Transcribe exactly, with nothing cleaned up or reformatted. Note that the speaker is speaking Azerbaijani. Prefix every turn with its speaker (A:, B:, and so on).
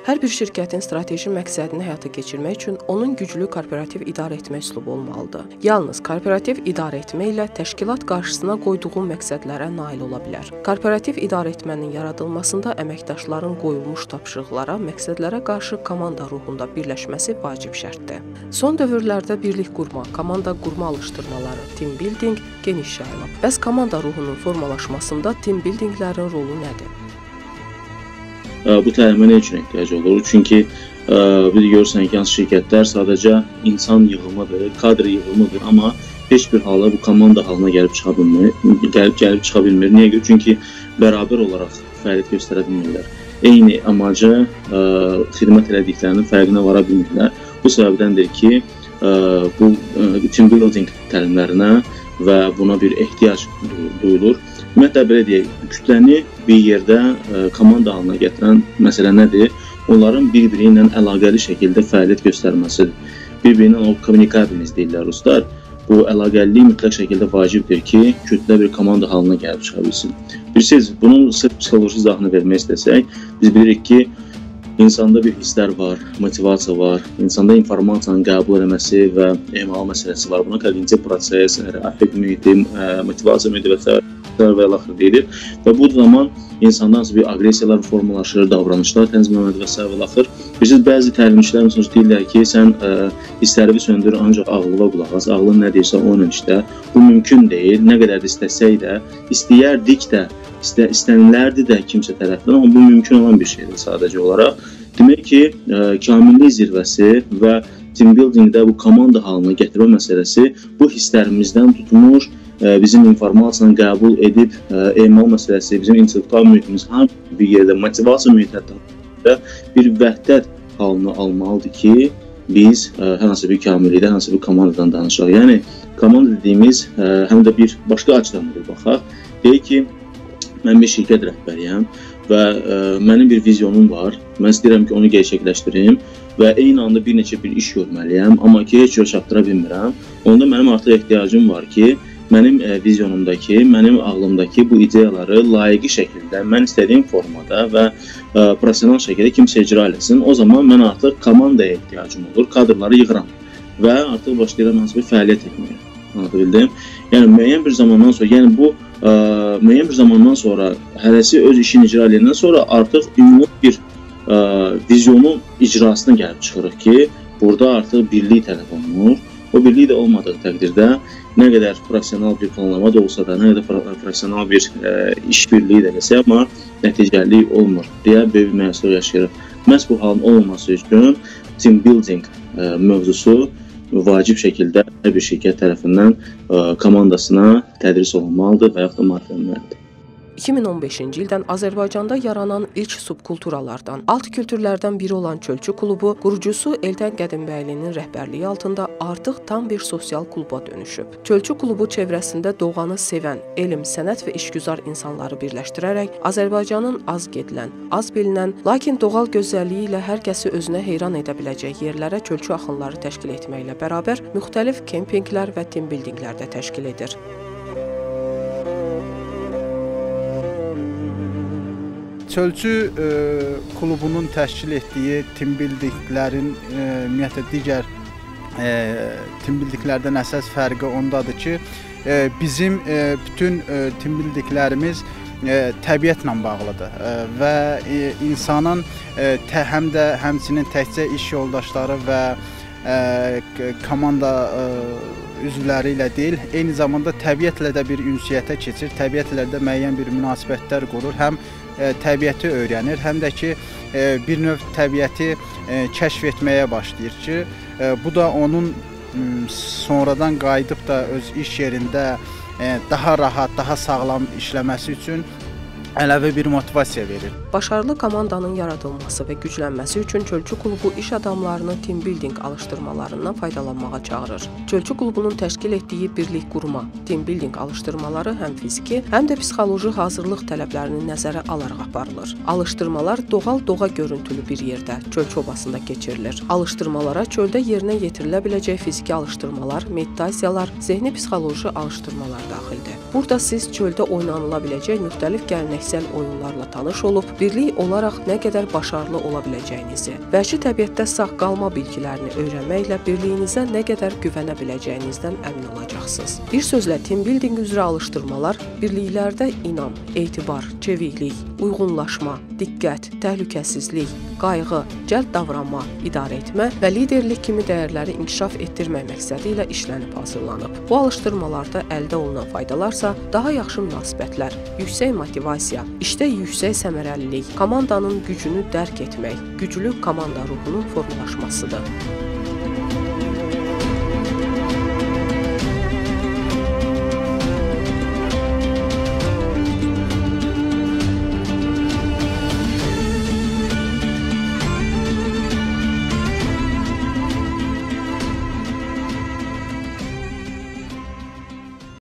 A: Hər bir şirkətin strateji məqsədini həyata keçirmək üçün onun güclü korporativ idarə etmə üslubu olmalıdır. Yalnız korporativ idarə etmə ilə təşkilat qarşısına qoyduğu məqsədlərə nail ola bilər. Korporativ idarə etmənin yaradılmasında əməkdaşların qoyulmuş tapşırıqlara, məqsədlərə qarşı komanda ruhunda birləşməsi vacib şərtdir. Son dövrlərdə birlik qurma, komanda qurma alışdırmaları, team building geniş yayılıb. Bəs komanda ruhunun formalaşmasında team buildinglərin rolu nədir?
B: Bu təlimə nə üçün ehtiyac olur? Çünki bir görürsən ki, hansı şirkətlər sadəcə insan yığımıdır, kadr yığımıdır, amma heç bir halda bu komanda halına gəlib çıxa bilmir. Gəlib, gəlib çıxa bilmir. Niyə görə? Çünki bərabər olaraq fəaliyyət göstərə bilmirlər. Eyni amaca xidmət elədiklərinin fərqinə vara bilmirlər. Bu səbəbdəndir ki, bu team building təlimlərinə və buna bir ehtiyac duyulur. Ümumiyyətlə, belə deyək, kütləni bir yerdə komanda halına gətirən məsələ nədir? Onların bir-biri ilə əlaqəli şəkildə fəaliyyət göstərməsidir. Bir-birindən o kommunikabiliniz deyirlər ruslar. Bu əlaqəlilik mütləq şəkildə vacibdir ki, kütlə bir komanda halına gəlib çıxa bilsin. Bilirsiniz, bunun sırf psixoloji izahını vermək istəsək, biz bilirik ki, insanda bir hisslər var, motivasiya var, insanda informasiyanın qəbul eləməsi və emal məsələsi var. Buna kognitiv proses, affekt mühiti, motivasiya mühiti və s. və axır deyilir. Və bu zaman insanda hansı bir aqressiyalar formalaşır, davranışlar tənzimlənir və s. və axır. Bilirsiniz, bəzi təlimçilər məsələn deyirlər ki, sən hissləri söndür, ancaq ağlıva qulaq as, ağlın nə deyirsə onun işdə. Bu mümkün deyil. Nə qədər də istəsək də, istəyərdik də, istə, istənilərdi də kimsə tərəfindən, amma bu mümkün olan bir şeydir sadəcə olaraq. Demək ki, kamillik zirvəsi və team buildingdə bu komanda halına gətirmə məsələsi bu hisslərimizdən tutmuş, bizim informasiyanı qəbul edib emal məsələsi, bizim intellektual mühitimiz hansı bir yerdə, motivasiya mühitində bir vəhdət halını almalıdır ki, biz hər hansı bir kamillikdə, hər hansı bir komandadan danışaq. Yəni, komanda dediyimiz həm də bir başqa açıdan bir baxaq. Deyək ki, mən bir şirkət rəhbəriyəm və mənim bir vizyonum var. Mən istəyirəm ki, onu gerçəkləşdirim və eyni anda bir neçə bir iş görməliyəm, amma ki, heç yol çatdıra bilmirəm. Onda mənim artıq ehtiyacım var ki, mənim vizyonumdakı, mənim ağlımdakı bu ideyaları layiqi şəkildə, mən istədiyim formada və profesional şəkildə kimsə icra eləsin. O zaman mən artıq komandaya ehtiyacım olur, kadrları yığıram və artıq başlayıram hansı bir fəaliyyət etməyə. Anlatabildim? Yəni, müəyyən bir zamandan sonra, yəni bu, müəyyən bir zamandan sonra, hərəsi öz işini icra edəndən sonra artıq ümumi bir vizyonun icrasına gəlib çıxırıq ki, burada artıq birlik tələb olunur. O birlik də olmadığı təqdirdə, nə qədər profesional bir planlama da olsa da, nə qədər profesional bir iş birliyi də eləsə, amma nəticəlik olmur deyə böyük məhsul yaşayırıq. Məhz bu halın olmaması üçün team building mövzusu vacib şəkildə bir şirkət tərəfindən komandasına tədris olunmalıdır və yaxud da maddələnməlidir.
A: iki min on beşinci ildən Azərbaycanda yaranan ilk subkulturalardan, alt kültürlərdən biri olan Çölçü klubu, qurucusu Eldən Qədimbəylinin rəhbərliyi altında artıq tam bir sosial kluba dönüşüb. Çölçü klubu çevrəsində doğanı sevən, elm, sənət və işgüzar insanları birləşdirərək Azərbaycanın az gedilən, az bilinən, lakin doğal gözəlliyi ilə hər kəsi özünə heyran edə biləcək yerlərə çölçü axınları təşkil etməklə bərabər müxtəlif kempinglər və team buildinglər də təşkil edir.
C: Çölçü e, klubunun təşkil etdiyi team buildinglərin e, ümumiyyətlə digər e, team buildinglərdən əsas fərqi ondadır ki, e, bizim e, bütün e, team buildinglərimiz e, təbiətlə bağlıdır e, və e, insanın e, tə, həm də həmçinin təkcə iş yoldaşları və e, komanda e, üzvləri ilə deyil, eyni zamanda təbiətlə də bir ünsiyyətə keçir, təbiətlə də müəyyən bir münasibətlər qurur, həm təbiəti öyrənir, həm də ki, bir növ təbiəti kəşf etməyə başlayır ki, bu da onun sonradan qayıdıb da öz iş yerində daha rahat, daha sağlam işləməsi üçün əlavə bir motivasiya verir.
A: Başarılı komandanın yaradılması və güclənməsi üçün Çölçü klubu iş adamlarını team building alışdırmalarından faydalanmağa çağırır. Çölçü klubunun təşkil etdiyi birlik qurma, team building alışdırmaları həm fiziki, həm də psixoloji hazırlıq tələblərini nəzərə alaraq aparılır. Alışdırmalar doğal doğa görüntülü bir yerdə, Çölçü obasında keçirilir. Alışdırmalara çöldə yerinə yetirilə biləcək fiziki alışdırmalar, meditasiyalar, zehni psixoloji alışdırmalar daxildir. Burada siz çöldə oynanıla biləcək müxtəlif gələneksel oyunlarla tanış olub, birlik olaraq nə qədər başarılı ola biləcəyinizi, vəhşi təbiətdə sağ qalma bilgilərini öyrənməklə birliyinizə nə qədər güvənə biləcəyinizdən əmin olacaqsınız. Bir sözlə, team building üzrə alışdırmalar birliklərdə inam, etibar, çeviklik, uyğunlaşma, diqqət, təhlükəsizlik, qayğı, cəld davranma, idarə etmə və liderlik kimi dəyərləri inkişaf etdirmək məqsədi ilə işlənib hazırlanıb. Bu alışdırmalarda əldə olunan faydalarsa daha yaxşı münasibətlər, yüksək motivasiya, işdə yüksək səmərəlilik, komandanın gücünü dərk etmək, güclü komanda ruhunun formalaşmasıdır.